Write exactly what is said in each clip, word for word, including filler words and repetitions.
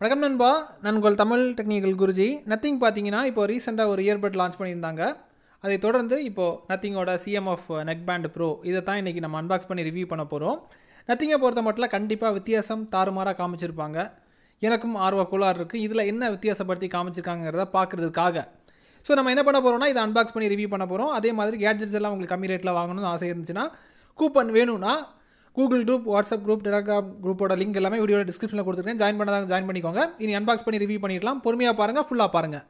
வணக்கம் நண்பா, நான் உங்கள் தமிழ் டெக்னிக்கல் குருஜி. நத்திங் பார்த்தீங்கன்னா இப்போ ரீசெண்டாக ஒரு இயர்பட் லான்ச் பண்ணியிருந்தாங்க. அதை தொடர்ந்து இப்போது நத்திங்கோட சிஎம்எஃப் நெக் பேண்ட் ப்ரோ இதை தான் இன்றைக்கி நம்ம அன்பாக்ஸ் பண்ணி ரிவ்யூ பண்ண போகிறோம். நத்திங்கை பொறுத்த மட்டும் கண்டிப்பாக வித்தியாசம் தாறுமாறாக காமிச்சிருப்பாங்க. எனக்கும் ஆர்வ கோளாறு இருக்குது, இதில் என்ன வித்தியாசப்படுத்தி காமிச்சிருக்காங்கிறத பார்க்குறதுக்காக. ஸோ நம்ம என்ன பண்ண போகிறோம்னா இதை அன்பாக்ஸ் பண்ணி ரிவ்யூ பண்ண போகிறோம். அதே மாதிரி கேட்ஜெட்ஸ் எல்லாம் உங்களுக்கு கம்மி ரேட்டில் வாங்கணும்னு ஆசை இருந்துச்சுன்னா, கூப்பன் வேணும்னா Google group, WhatsApp group, Telegram குரூப்போட லிங்க் எல்லாமே வீடியோட டிஸ்கிரிப்ஷனில் கொடுத்துருக்கேன். ஜாயின் பண்ணாதான் ஜாயின் பண்ணிக்கோங்க. இனி அன்பாக்ஸ் பண்ணி ரிவ்யூ பண்ணிடலாம். பொறுமையாக பாருங்கள், ஃபுல்லாக பாருங்கள்.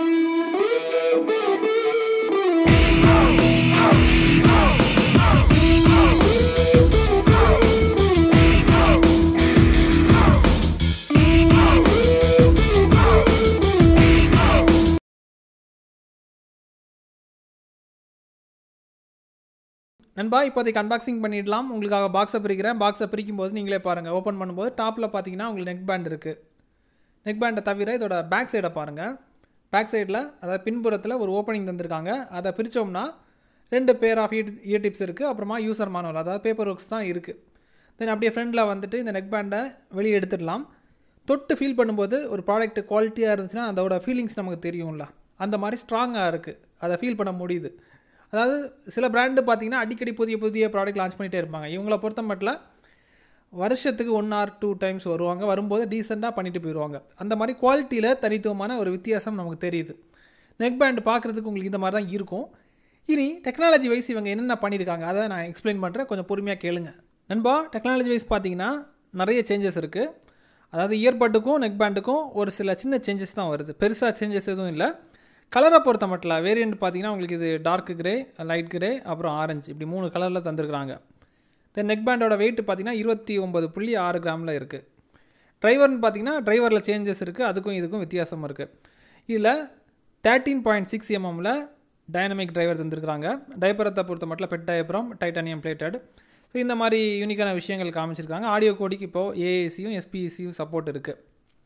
நண்பா, இப்போதைக்கு அன்பாக்சிங் பண்ணிடலாம். உங்களுக்காக பாக்ஸை பிரிக்கிறேன். பாக்ஸை பிரிக்கும் போது நீங்களே பாருங்கள். ஓப்பன் பண்ணும்போது டாப்பில் பார்த்தீங்கன்னா உங்களுக்கு நெக் பேண்ட் இருக்குது. நெக் பேண்டை தவிர இதோட பேக் சைடை பாருங்கள். பேக் சைடில் அதாவது பின்புறத்தில் ஒரு ஓப்பனிங் தந்திருக்காங்க. அதை பிரித்தோம்னா ரெண்டு pair half year year tips இருக்குது. அப்புறமா யூசர் மானுவல், அதாவது பேப்பர் ஒர்க்ஸ் தான் இருக்குது. தென் அப்படியே ஃப்ரெண்டில் வந்துட்டு இந்த நெக் பேண்டை வெளியே எடுத்துடலாம். தொட்டு ஃபீல் பண்ணும்போது ஒரு ப்ராடக்ட் குவாலிட்டியாக இருந்துச்சுன்னா அதோட ஃபீலிங்ஸ் நமக்கு தெரியும்ல, அந்த மாதிரி ஸ்ட்ராங்காக இருக்குது. அதை ஃபீல் பண்ண முடியுது. அதாவது சில பிராண்டு பார்த்திங்கன்னா அடிக்கடி புதிய புதிய ப்ராடக்ட் லான்ச் பண்ணிகிட்டே இருப்பாங்க. இவங்களை பொறுத்த மட்டும் வருஷத்துக்கு ஒன் ஆர் டூ டைம்ஸ் வருவாங்க. வரும்போது டீசெண்டாக பண்ணிட்டு போயிடுவாங்க. அந்த மாதிரி குவாலிட்டியில் தனித்துவமான ஒரு வித்தியாசம் நமக்கு தெரியுது. நெக் பேண்ட் பார்க்குறதுக்கு உங்களுக்கு இந்த மாதிரி தான் இருக்கும். இனி டெக்னாலஜி வைஸ் இவங்க என்னென்ன பண்ணியிருக்காங்க அதை நான் எக்ஸ்பிளைன் பண்ணுறேன், கொஞ்சம் பொறுமையாக கேளுங்க. நண்பா, டெக்னாலஜி வைஸ் பார்த்திங்கன்னா நிறைய சேஞ்சஸ் இருக்குது. அதாவது இயர்பட்டுக்கும் நெக் பேண்டுக்கும் ஒரு சில சின்ன சேஞ்சஸ் தான் வருது. பெருசாக சேஞ்சஸ் எதுவும் இல்லை. கலரை பொறுத்த மட்டும் வேரியண்ட் பார்த்தீங்கன்னா உங்களுக்கு இது டார்க் கிரே, லைட் கிரே, அப்புறம் ஆரஞ்சு, இப்படி மூணு கலரில் தந்துருக்குறாங்க. தென் நெக் பேண்டோட வெயிட் பார்த்தீங்கன்னா இருபத்தி ஒம்பது புள்ளி ஆறு கிராமில் இருக்குது. ட்ரைவர்னு பார்த்தீங்கன்னா ட்ரைவரில் சேஞ்சஸ் இருக்குது, அதுக்கும் இதுக்கும் வித்தியாசம் இருக்குது. இதில் தேர்ட்டீன் பாயிண்ட் சிக்ஸ் எம்எம்மில் டைனமிக் டிரைவர் தந்துருக்குறாங்க. டைப்பரத்தை பொறுத்த மட்டும் PET diaphragm, titanium plated. So இந்த மாதிரி யூனிக்கான விஷயங்கள் காமிச்சிருக்காங்க. ஆடியோ கோடிக்கு இப்போது ஏஏசியும் எஸ்பிஇசியும் சப்போர்ட் இருக்குது.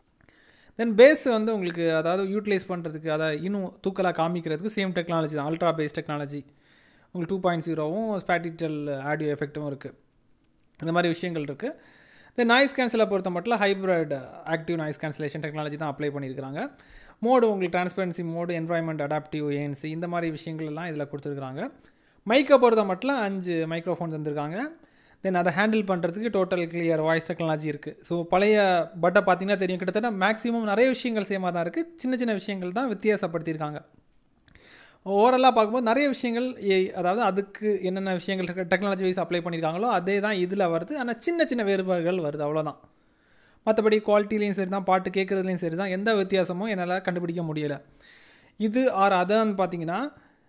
தென் பேஸ் வந்து உங்களுக்கு அதாவது யூட்டிலைஸ் பண்ணுறதுக்கு, அதை இன்னும் தூக்கலாக காமிக்கிறதுக்கு சேம் டெக்னாலஜி தான், அல்ட்ரா பேஸ் டெக்னாலஜி. உங்களுக்கு டூ பாயிண்ட் ஜீரோவும் ஸ்பேட்டிட்டல் ஆடியோ எஃபெக்ட்டும் இருக்குது. இந்த மாதிரி விஷயங்கள் இருக்குது. தென் நாய்ஸ் கேன்சலை பொறுத்த மட்டும் hybrid active noise cancellation technology தான் அப்ளை பண்ணியிருக்கிறாங்க. மோடு உங்களுக்கு transparency mode, environment adaptive, ANC, இந்த மாதிரி விஷயங்கள் எல்லாம் இதில் கொடுத்துருக்குறாங்க. மைக்கை பொறுத்த மட்டும் அஞ்சு மைக்ரோஃபோன் தந்திருக்காங்க. தென் அதை ஹேண்டில் பண்ணுறதுக்கு டோட்டல் கிளியர் வாய்ஸ் டெக்னாலஜி இருக்குது. ஸோ பழைய பட்டை பார்த்தீங்கன்னா தெரியும், கிட்டத்தட்ட மேக்ஸிமம் நிறைய விஷயங்கள் சேமாக தான் இருக்குது. சின்ன சின்ன விஷயங்கள் தான் வித்தியாசப்படுத்தியிருக்காங்க. ஓவராலாக பார்க்கும்போது நிறைய விஷயங்கள், அதாவது அதுக்கு என்னென்ன விஷயங்கள் டெக்னாலஜி வைஸ் அப்ளை பண்ணியிருக்காங்களோ அதே தான் இதில் வருது. ஆனால் சின்ன சின்ன வேறுபாடுகள் வருது, அவ்வளோதான். மற்றபடி குவாலிட்டிலையும் சரி தான், பாட்டு கேட்குறதுலையும் சரி தான், எந்த வித்தியாசமும் என்னால் கண்டுபிடிக்க முடியலை. இது ஆர் அதான் பார்த்தீங்கன்னா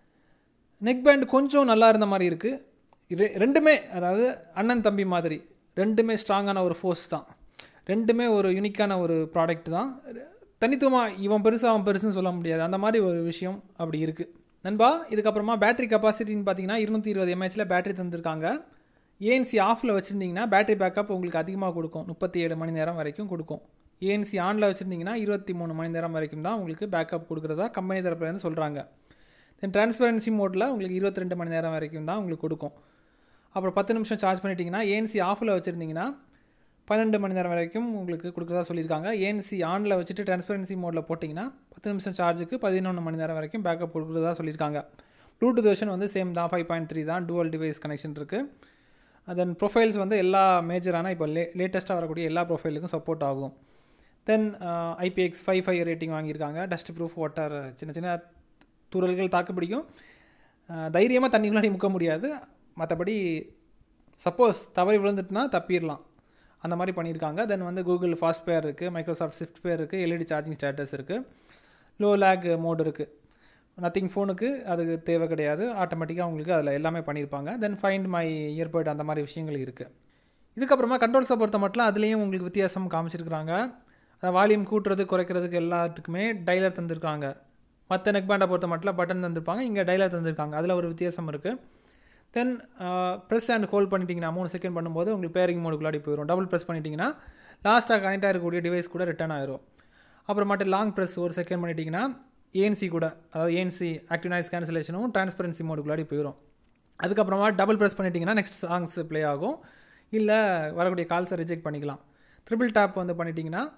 நெக் பேண்ட் கொஞ்சம் நல்லா இருந்த மாதிரி இருக்குது. ரெ ரெண்டுமே அதாவது அண்ணன் தம்பி மாதிரி, ரெண்டுமே ஸ்ட்ராங்கான ஒரு ஃபோர்ஸ் தான். ரெண்டுமே ஒரு யூனிக்கான ஒரு ப்ராடக்ட் தான். தனித்துவமாக இவன் பெருசு அவன் பெருசுன்னு சொல்ல முடியாது, அந்த மாதிரி ஒரு விஷயம் அப்படி இருக்குது. நண்பா, இதுக்கப்புறமா பேட்டரி கெப்பாசிட்டின்னு பார்த்தீங்கன்னா இருநூற்றி இருபது எம்ஏஹெச்சில் பேட்டரி தந்திருக்காங்க. ஏஎன்சி ஆஃபில் வச்சுருந்தீங்கன்னா பேட்டரி பேக்கப் உங்களுக்கு அதிகமாக கொடுக்கும், முப்பத்தி ஏழு மணி நேரம் வரைக்கும் கொடுக்கும். ஏஎன்சி ஆனில் வச்சுருந்தீங்கன்னா இருபத்தி மூணு மணி நேரம் வரைக்கும் தான் உங்களுக்கு பேக்கப் கொடுக்குறதா கம்பெனி தரப்புலேருந்து சொல்கிறாங்க. தென் டிரான்ஸ்பரன்சி மோடில் உங்களுக்கு இருபத்தி ரெண்டு மணி நேரம் வரைக்கும் தான் உங்களுக்கு கொடுக்கும். அப்புறம் பத்து நிமிஷம் சார்ஜ் பண்ணிட்டீங்கன்னா, ஏஎன்சி ஆஃபில் வச்சுருந்தீங்கன்னா பன்னெண்டு மணி நேரம் வரைக்கும் உங்களுக்கு கொடுக்குறதா சொல்லியிருக்காங்க. ஏஎன்சி ஆனில் வச்சுட்டு டிரான்ஸ்பரன்சி மோடில் போட்டிங்கன்னா பத்து நிமிஷம் சார்ஜுக்கு பதினொன்று மணி நேரம் வரைக்கும் பேக்கப் கொடுக்குறதா சொல்லியிருக்காங்க. ப்ளூடூத் வெர்ஷன் வந்து சேம் தான், ஃபைவ் பாயிண்ட் த்ரீ தான், டூவல் டிவைஸ் கனெக்ஷன் இருக்குது. தென் ப்ரொஃபைல்ஸ் வந்து எல்லா மேஜரான இப்போ லே லேட்டஸ்ட்டாக வரக்கூடிய எல்லா ப்ரொஃபைலுக்கும் சப்போர்ட் ஆகும். Then IPX five five rating வாங்கியிருக்காங்க. டஸ்ட் ப்ரூஃப், வாட்டர், சின்ன சின்ன துறல்கள் தாக்கு பிடிக்கும். தைரியமாக தண்ணிக்குள்ளாடி முக்க முடியாது. மற்றபடி சப்போஸ் தவறி விழுந்துட்டுனா தப்பிடலாம், அந்த மாதிரி பண்ணியிருக்காங்க. தென் வந்து கூகுள் ஃபாஸ்ட் பேர் இருக்குது, மைக்ரோசாஃப்ட் ஸ்விஃப்ட் பேர் இருக்குது, எல்இடி சார்ஜிங் ஸ்டேட்டஸ் இருக்குது, லோ லேக் மோடு இருக்குது. நத்திங் ஃபோனுக்கு அதுக்கு தேவை கிடையாது, ஆட்டோமேட்டிக்காக உங்களுக்கு அதில் எல்லாமே பண்ணியிருப்பாங்க. தென் ஃபைண்ட் மை இயர்பட், அந்த மாதிரி விஷயங்கள் இருக்குது. இதுக்கப்புறமா கண்ட்ரோல்ஸை பொறுத்த மட்டும் அதுலேயும் உங்களுக்கு வித்தியாசம் காமிச்சிருக்கிறாங்க. அதை வால்யூம் கூட்டுறது குறைக்கிறதுக்கு எல்லாத்துக்குமே டைலர் தந்திருக்காங்க. மற்ற நெக் பேண்டை பொறுத்த மட்டும் பட்டன் தந்திருப்பாங்க, இங்கே டைலர் தந்திருக்காங்க. அதில் ஒரு வித்தியாசம் இருக்குது. தென் ப்ரெஸ் அண்ட் ஹோல்ட் பண்ணிட்டீங்கன்னா மூணு செகண்ட் பண்ணும்போது உங்களுக்கு பேரிங் மோடுக்குள்ளாடி போயிடும். டபுள் ப்ரெஸ் பண்ணிட்டீங்கன்னா லாஸ்ட்டாக கனெக்ட் ஆகிருக்கக்கூடிய டிவைஸ் கூட ரிட்டர்ன் ஆயிரும். அப்புறமாட்டு லாங் ப்ரெஸ் ஒரு செகண்ட் பண்ணிட்டீங்கன்னா ஏஎன்சி கூட, அதாவது ஏஎன்சி ஆக்டிவ் நாய்ஸ் கேன்சலேஷனும் டிரான்ஸ்பரன்சி மோடுக்குள்ளாடி போயிடும். அதுக்கப்புறமா டபுள் ப்ரெஸ் பண்ணிட்டீங்கன்னா நெக்ஸ்ட் சாங்ஸ் ப்ளே ஆகும், இல்லை வரக்கூடிய கால்ஸை ரிஜெக்ட் பண்ணிக்கலாம். ட்ரிபிள் டேப் வந்து பண்ணிட்டீங்கன்னா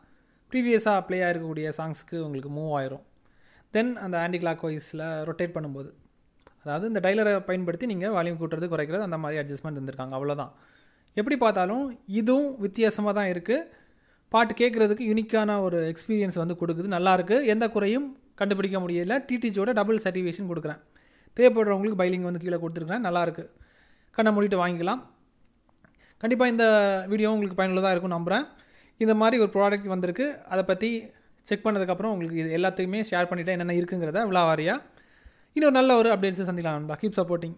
ப்ரீவியஸாக ப்ளே ஆகிருக்கக்கூடிய சாங்ஸ்க்கு உங்களுக்கு மூவ் ஆயிரும். தென் அந்த ஆன்டி கிளாக் வைஸில் ரொட்டேட் பண்ணும்போது, அதாவது இந்த டைலரை பயன்படுத்தி நீங்கள் வால்யூம் கூட்டுறது குறைக்கிறது அந்த மாதிரி அட்ஜஸ்ட்மெண்ட் இருந்திருக்காங்க. அவ்வளோதான். எப்படி பார்த்தாலும் இதுவும் வித்தியாசமாக தான் இருக்குது. பாட்டு கேட்குறதுக்கு யூனிக்கான ஒரு எக்ஸ்பீரியன்ஸ் வந்து கொடுக்குது. நல்லாயிருக்கு, எந்த குறையும் கண்டுபிடிக்க முடியல. டிடிஜியோட டபுள் சர்டிஃபிகேஷன் கொடுக்குறேன். தேவைப்படுறவங்களுக்கு பைலிங் வந்து கீழே கொடுத்துருக்குறேன். நல்லாயிருக்கு, கண்ணை மூடிட்டு வாங்கிக்கலாம். கண்டிப்பாக இந்த வீடியோ உங்களுக்கு பயனுள்ளதாக இருக்கும் நம்புகிறேன். இந்த மாதிரி ஒரு ப்ராடக்ட் வந்திருக்கு, அதை பற்றி செக் பண்ணதுக்கப்புறம் உங்களுக்கு இது எல்லாத்தையுமே ஷேர் பண்ணிவிட்டு என்னென்ன இருக்குங்கிறத விழாவாரியாக இன்னொரு நல்ல ஒரு அப்டேட்ஸை சந்திக்கலாம் நண்பா. Keep supporting.